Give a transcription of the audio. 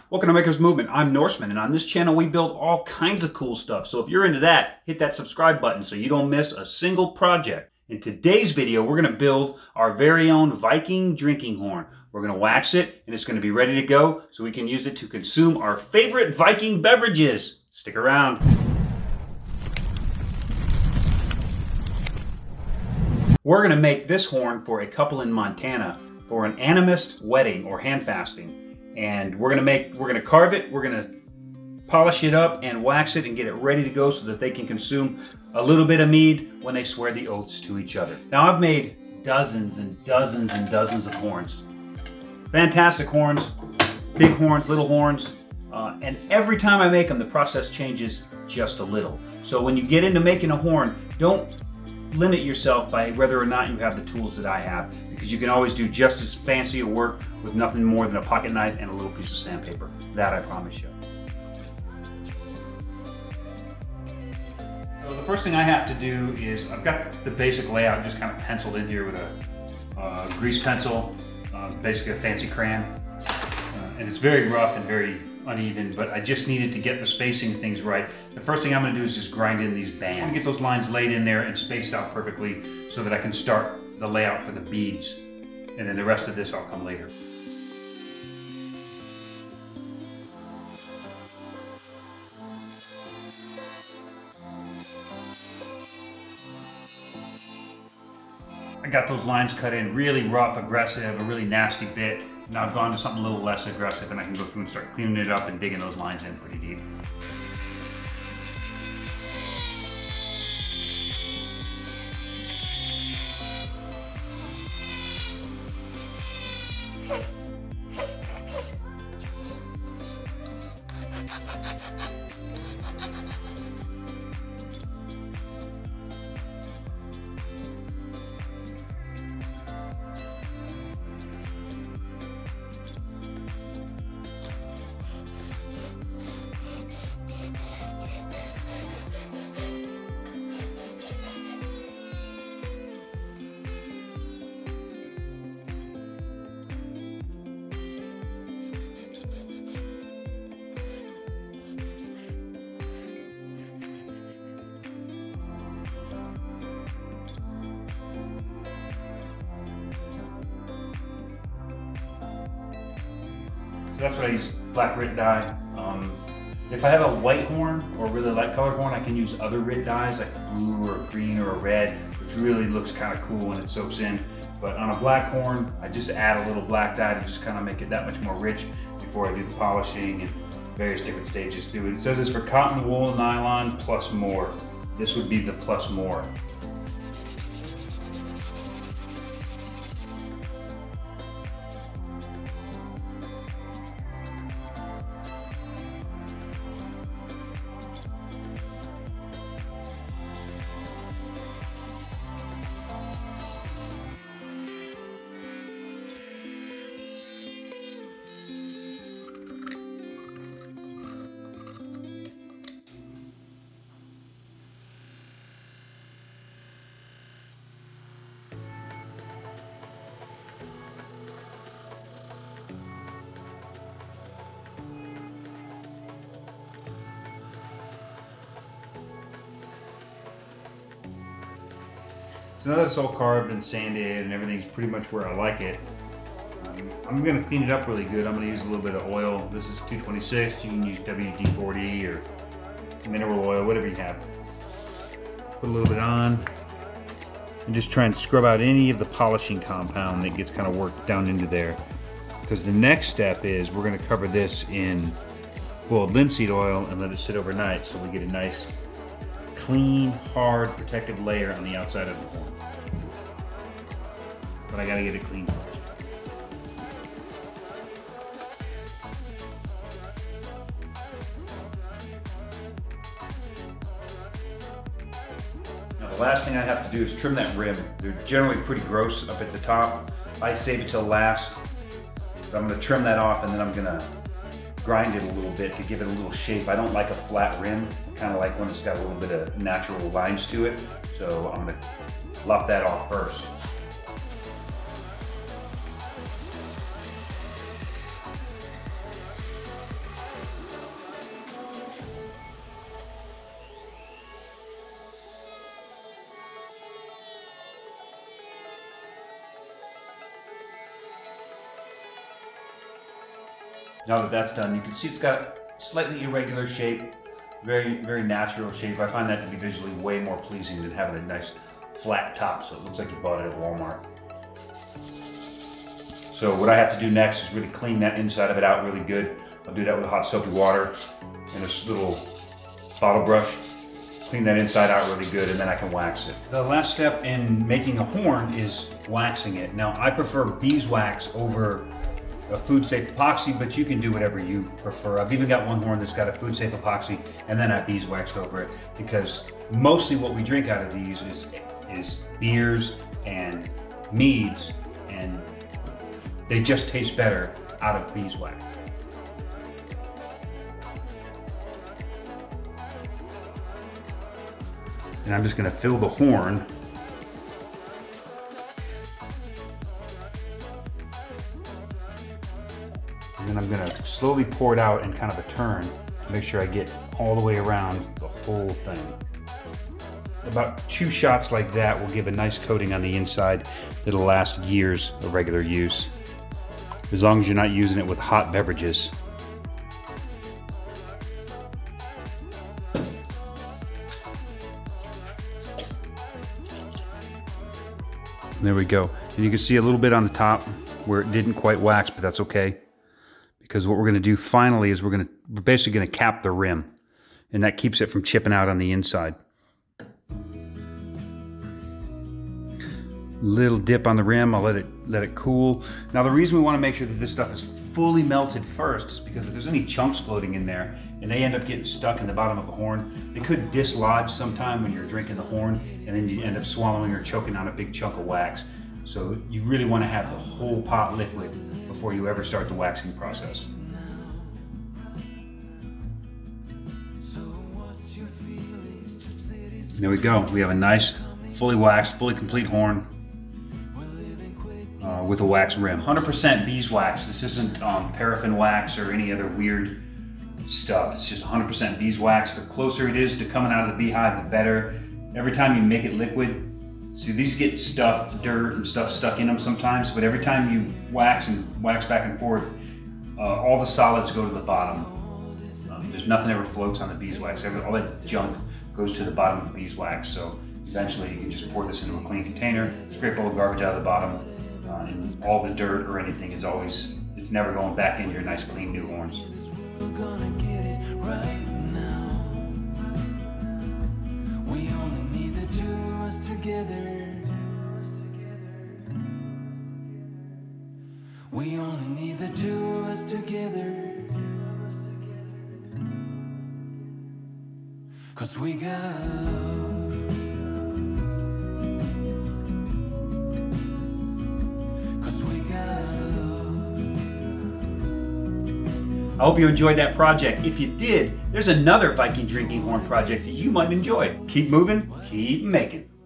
Welcome to Maker's Movement. I'm Norseman, and on this channel we build all kinds of cool stuff. So if you're into that, hit that subscribe button so you don't miss a single project. In today's video, we're going to build our very own Viking drinking horn. We're going to wax it, and it's going to be ready to go so we can use it to consume our favorite Viking beverages. Stick around. We're going to make this horn for a couple in Montana for an Animist wedding or hand fasting. And we're gonna carve it, we're gonna polish it up and wax it and get it ready to go so that they can consume a little bit of mead when they swear the oaths to each other. Now I've made dozens and dozens and dozens of horns. Fantastic horns, big horns, little horns, and every time I make them, the process changes just a little. So when you get into making a horn, don't limit yourself by whether or not you have the tools that I have, because you can always do just as fancy a work with nothing more than a pocket knife and a little piece of sandpaper. That I promise you. So the first thing I have to do is, I've got the basic layout just kind of penciled in here with a grease pencil, basically a fancy crayon, and it's very rough and very uneven, but I just needed to get the spacing of things right. The first thing I'm going to do is just grind in these bands. I'm going to get those lines laid in there and spaced out perfectly so that I can start the layout for the beads, and then the rest of this I'll come later. I got those lines cut in really rough, aggressive, a really nasty bit. Now I've gone to something a little less aggressive, and I can go through and start cleaning it up and digging those lines in pretty deep. So that's what I use, black Rit dye. If I have a white horn or a really light colored horn, I can use other Rit dyes like a blue or a green or a red, which really looks kind of cool when it soaks in. But on a black horn, I just add a little black dye to just kind of make it that much more rich before I do the polishing and various different stages to it. It says it's for cotton, wool, nylon, plus more. This would be the plus more. So now that it's all carved and sanded and everything's pretty much where I like it, I'm going to clean it up really good. I'm going to use a little bit of oil. This is 226. You can use WD-40 or mineral oil, whatever you have. Put a little bit on and just try and scrub out any of the polishing compound that gets kind of worked down into there. Because the next step is we're going to cover this in boiled linseed oil and let it sit overnight so we get a nice clean, hard, protective layer on the outside of the horn. But I gotta get it clean first. Now the last thing I have to do is trim that rim. They're generally pretty gross up at the top. I save it till last. So I'm gonna trim that off, and then I'm gonna grind it a little bit to give it a little shape. I don't like a flat rim. I kind of like when it's got a little bit of natural lines to it. So I'm gonna lop that off first. Now that that's done, you can see it's got a slightly irregular shape, very natural shape. I find that to be visually way more pleasing than having a nice flat top, so it looks like you bought it at Walmart. So what I have to do next is really clean that inside of it out really good. I'll do that with hot soapy water and this little bottle brush. Clean that inside out really good, and then I can wax it. The last step in making a horn is waxing it. Now, I prefer beeswax over a food safe epoxy, but you can do whatever you prefer. I've even got one horn that's got a food safe epoxy, and then I beeswaxed over it, because mostly what we drink out of these is beers and meads, and they just taste better out of beeswax. And I'm just going to fill the horn. And then I'm going to slowly pour it out in kind of a turn to make sure I get all the way around the whole thing. About 2 shots like that will give a nice coating on the inside that'll last years of regular use, as long as you're not using it with hot beverages. There we go. And you can see a little bit on the top where it didn't quite wax, but that's okay. Because what we're going to do finally is we're basically going to cap the rim. And that keeps it from chipping out on the inside. Little dip on the rim, I'll let it cool. Now the reason we want to make sure that this stuff is fully melted first is because if there's any chunks floating in there and they end up getting stuck in the bottom of the horn, they could dislodge sometime when you're drinking the horn, and then you end up swallowing or choking on a big chunk of wax. So you really want to have the whole pot liquid before you ever start the waxing process. There we go. We have a nice, fully waxed, fully complete horn with a wax rim. 100% beeswax. This isn't paraffin wax or any other weird stuff. It's just 100% beeswax. The closer it is to coming out of the beehive, the better. Every time you make it liquid, see, these get stuff, dirt and stuff stuck in them sometimes, but every time you wax and wax back and forth, all the solids go to the bottom. There's nothing ever floats on the beeswax. All that junk goes to the bottom of the beeswax. So eventually you can just pour this into a clean container, scrape all the garbage out of the bottom, and all the dirt or anything is always, it's never going back into your nice clean new horns. We're gonna get it right now. We only need the two of us together. We only need the two of us together. 'Cause we got love. I hope you enjoyed that project. If you did, there's another Viking drinking horn project that you might enjoy. Keep moving, keep making.